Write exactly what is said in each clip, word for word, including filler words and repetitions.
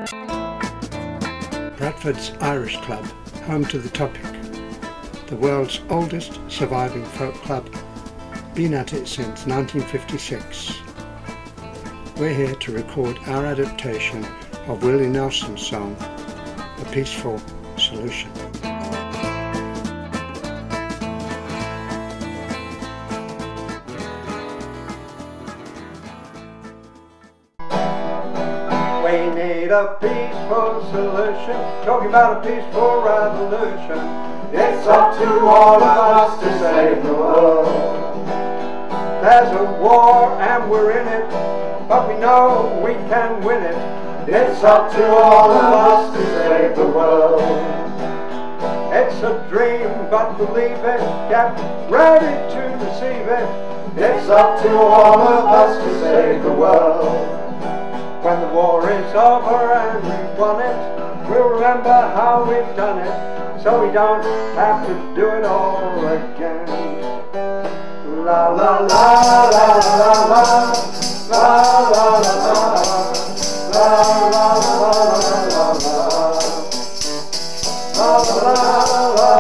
Bradford's Irish Club, home to the Topic, the world's oldest surviving folk club, been at it since nineteen fifty-six. We're here to record our adaptation of Willie Nelson's song, A Peaceful Solution. We need a peaceful solution, talking about a peaceful revolution. It's up to all of us to save the world. There's a war and we're in it, but we know we can win it. It's up to all of us to save the world. It's a dream, but believe it, get ready to receive it. It's up to all of us to save the world. When the war is over and we've won it, we'll remember how we've done it, so we don't have to do it all again. La la la la la la, la la la la, la la la la la, la la la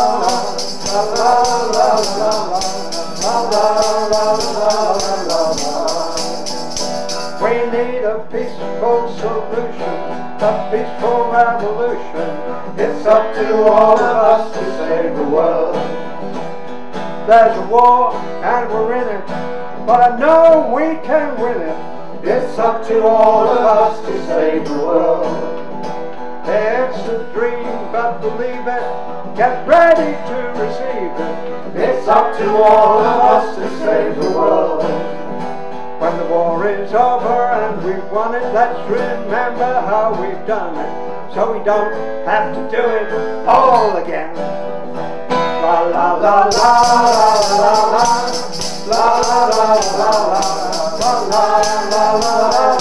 la la la. We need a peaceful solution, a peaceful revolution. It's up to all of us to save the world. There's a war and we're in it, but I know we can win it. It's up to all of us to save the world. It's a dream, but believe it, get ready to receive it. It's up to all of us to save the world. When the war is over and we've won it, let's remember how we've done it, so we don't have to do it all again. La la la la la la la, la la la la la, la la la la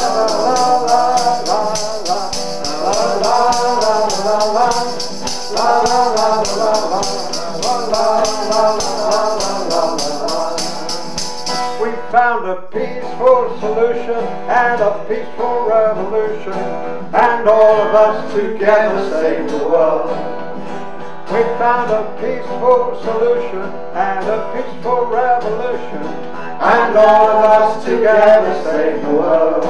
la. We found a peaceful solution and a peaceful revolution, and all of us together save the world. We found a peaceful solution and a peaceful revolution, and all of us together save the world.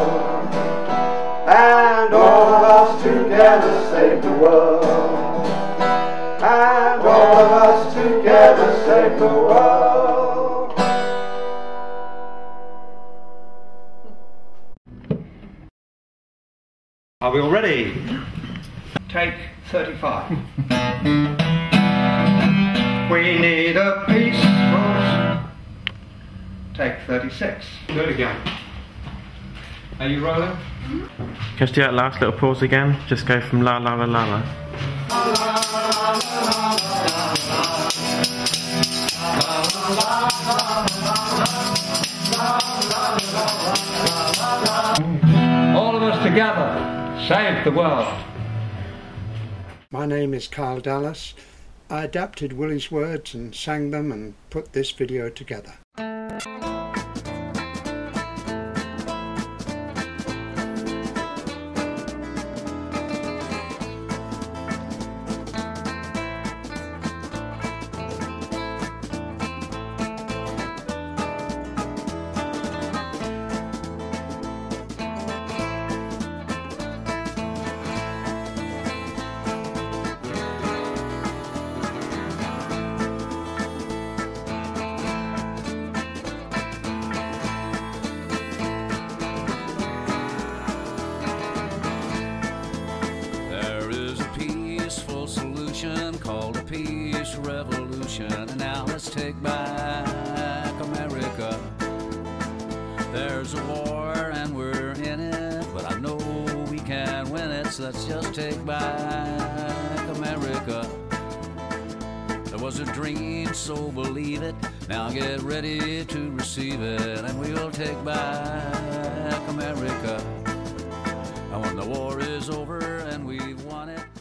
And all of us together save the world. And all of us together save the world. Are we all ready? Take thirty-five. We need a peaceful... Take thirty-six. Do it again. Are you rolling? Just do that last little pause again. Just go from la la la la la. All of us together, save the world. My name is Carl Dallas. I adapted Willie's words and sang them and put this video together. Called a peace revolution, and now let's take back America. There's a war and we're in it, but I know we can win it, so let's just take back America. There was a dream, so believe it, now get ready to receive it, and we'll take back America. And when the war is over and we've won it,